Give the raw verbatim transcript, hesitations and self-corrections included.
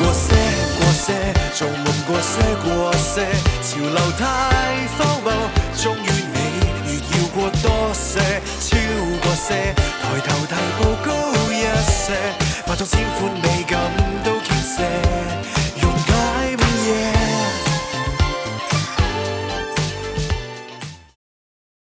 過些過些，做夢過些過些，潮流太荒謬，終於